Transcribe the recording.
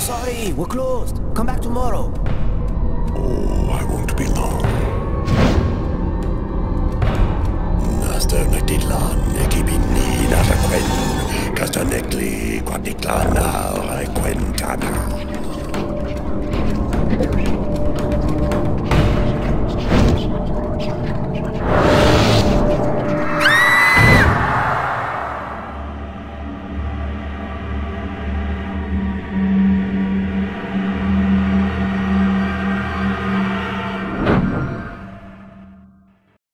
Sorry, we're closed. Come back tomorrow. Oh, I won't be long. Naster nagdidlan, ekibini narakwen. Kasta nekli, kwadiklan na, kwentana.